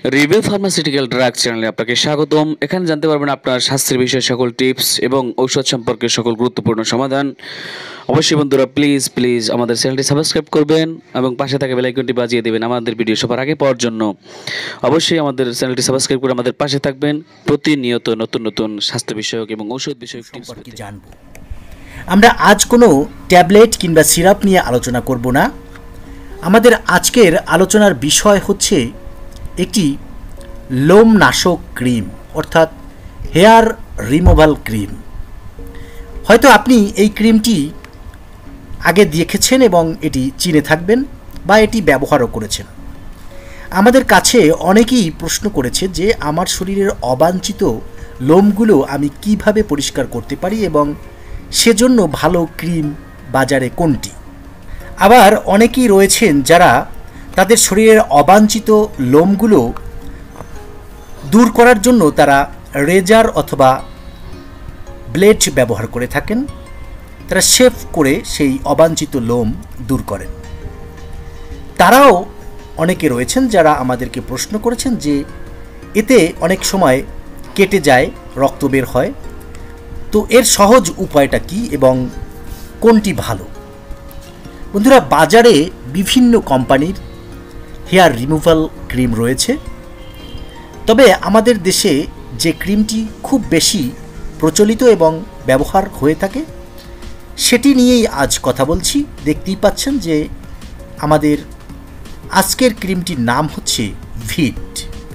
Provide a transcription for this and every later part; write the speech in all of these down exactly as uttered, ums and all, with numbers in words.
Reveal pharmaceutical drug চ্যানেলে আপনাকে স্বাগতম। এখানে জানতে পারবেন আপনার স্বাস্থ্যের বিষয়ে সকল টিপস এবং ঔষধ সম্পর্কে সকল গুরুত্বপূর্ণ সমাধান। অবশ্যই বন্ধুরা প্লিজ প্লিজ আমাদের চ্যানেলটি সাবস্ক্রাইব করবেন এবং পাশে থাকা বেল আইকনটি বাজিয়ে দেবেন আমাদের ভিডিও সবার আগে পাওয়ার জন্য। অবশ্যই আমাদের চ্যানেলটি সাবস্ক্রাইব করে আমাদের পাশে থাকবেন প্রতিনিয়ত নতুন নতুন স্বাস্থ্য বিষয়ক এবং ঔষধ বিষয়ক টিপস সম্পর্কে জানব। আমরা আজ কোনো ট্যাবলেট কিংবা সিরাপ নিয়ে আলোচনা করব না। আমাদের আজকের আলোচনার বিষয় হচ্ছে একটি লোমনাশক ক্রিম, অর্থাৎ হেয়ার রিমুভাল ক্রিম। হয়তো আপনি এই ক্রিমটি আগে দেখেছেন এবং এটি চিনে থাকবেন বা এটি ব্যবহারও করেছেন। আমাদের কাছে অনেকেই প্রশ্ন করেছে যে আমার শরীরের অবাঞ্ছিত লোমগুলো আমি কিভাবে পরিষ্কার করতে পারি এবং সেজন্য ভালো ক্রিম বাজারে কোনটি। আবার অনেকেই রয়েছেন যারা তাদের শরীরের অবাঞ্ছিত লোমগুলো দূর করার জন্য তারা রেজার অথবা ব্লেড ব্যবহার করে থাকেন। তারা শেভ করে সেই অবাঞ্ছিত লোম দূর করেন। তারাও অনেকে রয়েছেন যারা আমাদেরকে প্রশ্ন করেছেন যে এতে অনেক সময় কেটে যায়, রক্ত বের হয়, তো এর সহজ উপায়টা কি এবং কোনটি ভালো। বন্ধুরা, বাজারে বিভিন্ন কোম্পানির হেয়ার রিমুভাল ক্রিম রয়েছে, তবে আমাদের দেশে যে ক্রিমটি খুব বেশি প্রচলিত এবং ব্যবহার হয়ে থাকে সেটি নিয়েই আজ কথা বলছি। দেখতেই পাচ্ছেন যে আমাদের আজকের ক্রিমটির নাম হচ্ছে ভিট।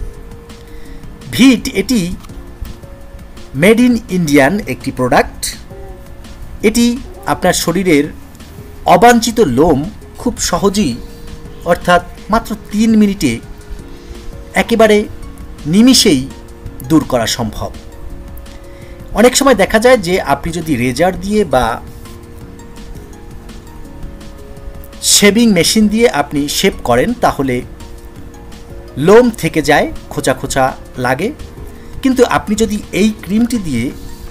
ভিট এটি মেড ইন ইন্ডিয়ান একটি প্রোডাক্ট। এটি আপনার শরীরের অবাঞ্ছিত লোম খুব সহজেই, অর্থাৎ মাত্র তিন মিনিটে একেবারে নিমিষেই দূর করা সম্ভব। অনেক সময় দেখা যায় যে আপনি যদি রেজার দিয়ে বা শেভিং মেশিন দিয়ে আপনি শেভ করেন তাহলে লোম থেকে যায়, খোঁচা খোঁচা লাগে। কিন্তু আপনি যদি এই ক্রিমটি দিয়ে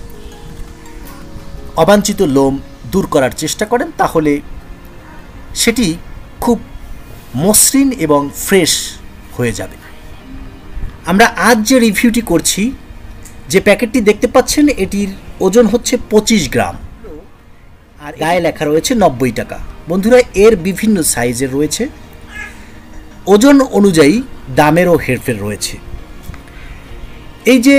অবাঞ্ছিত লোম দূর করার চেষ্টা করেন তাহলে সেটি খুব মসৃণ এবং ফ্রেশ হয়ে যাবে। আমরা আজ যে রিভিউটি করছি, যে প্যাকেটটি দেখতে পাচ্ছেন এটির ওজন হচ্ছে পঁচিশ গ্রাম আর গায়ে লেখা রয়েছে নব্বই টাকা। বন্ধুরা, এর বিভিন্ন সাইজের রয়েছে, ওজন অনুযায়ী দামেরও হেরফের রয়েছে। এই যে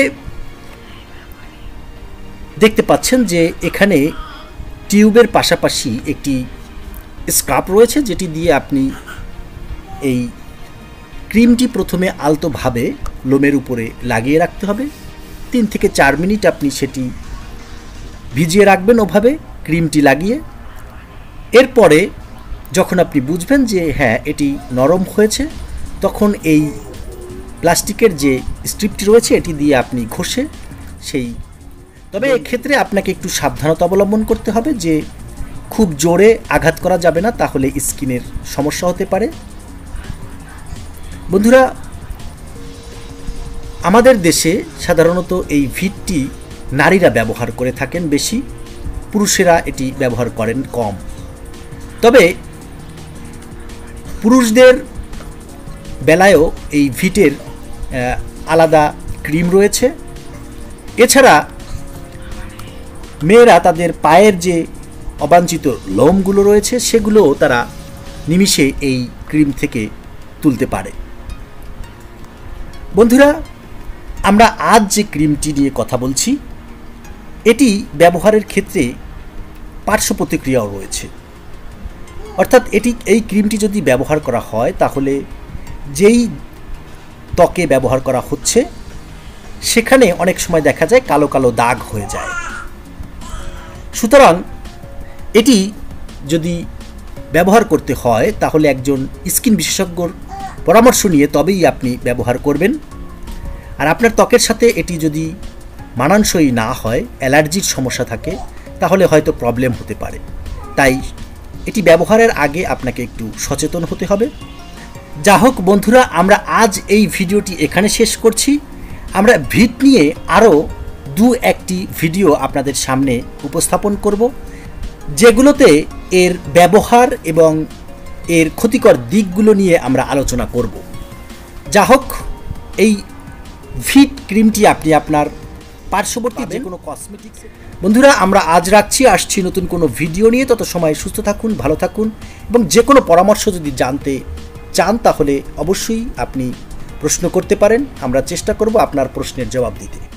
দেখতে পাচ্ছেন যে এখানে টিউবের পাশাপাশি একটি স্ক্রাব রয়েছে, যেটি দিয়ে আপনি এই ক্রিমটি প্রথমে আলতোভাবে লোমের উপরে লাগিয়ে রাখতে হবে। তিন থেকে চার মিনিট আপনি সেটি ভিজিয়ে রাখবেন ওভাবে ক্রিমটি লাগিয়ে। এরপরে যখন আপনি বুঝবেন যে হ্যাঁ এটি নরম হয়েছে, তখন এই প্লাস্টিকের যে স্ট্রিপটি রয়েছে এটি দিয়ে আপনি ঘষে সেই, তবে এক্ষেত্রে আপনাকে একটু সাবধানতা অবলম্বন করতে হবে যে খুব জোরে আঘাত করা যাবে না, তাহলে স্কিনের সমস্যা হতে পারে। বন্ধুরা, আমাদের দেশে সাধারণত এই ভিটটি নারীরা ব্যবহার করে থাকেন বেশি, পুরুষেরা এটি ব্যবহার করেন কম। তবে পুরুষদের বেলায়ও এই ভিটের আলাদা ক্রিম রয়েছে। এছাড়া মেয়েরা তাদের পায়ের যে অবাঞ্ছিত লোমগুলো রয়েছে সেগুলোও তারা নিমিষে এই ক্রিম থেকে তুলতে পারে। বন্ধুরা, আমরা আজ যে ক্রিমটি নিয়ে কথা বলছি এটি ব্যবহারের ক্ষেত্রে পার্শ্ব প্রতিক্রিয়াও রয়েছে। অর্থাৎ এটি এই ক্রিমটি যদি ব্যবহার করা হয় তাহলে যেই ত্বকে ব্যবহার করা হচ্ছে সেখানে অনেক সময় দেখা যায় কালো কালো দাগ হয়ে যায়। সুতরাং এটি যদি ব্যবহার করতে হয় তাহলে একজন স্কিন বিশেষজ্ঞর পরামর্শ নিয়ে তবেই আপনি ব্যবহার করবেন। আর আপনার ত্বকের সাথে এটি যদি মানানসই না হয়, অ্যালার্জির সমস্যা থাকে, তাহলে হয়তো প্রবলেম হতে পারে। তাই এটি ব্যবহারের আগে আপনাকে একটু সচেতন হতে হবে। যা হোক বন্ধুরা, আমরা আজ এই ভিডিওটি এখানে শেষ করছি। আমরা ভিট নিয়ে আরও দু একটি ভিডিও আপনাদের সামনে উপস্থাপন করব, যেগুলোতে এর ব্যবহার এবং এর ক্ষতিকর দিকগুলো নিয়ে আমরা আলোচনা করব। যা হোক, এই ভিট ক্রিমটি আপনি আপনার পার্শ্ববর্তী যে কোনো কসমেটিক্স। বন্ধুরা, আমরা আজ রাখছি, আসছি নতুন কোনো ভিডিও নিয়ে। তত সময় সুস্থ থাকুন, ভালো থাকুন, এবং যে কোনো পরামর্শ যদি জানতে চান তাহলে অবশ্যই আপনি প্রশ্ন করতে পারেন। আমরা চেষ্টা করব আপনার প্রশ্নের জবাব দিতে।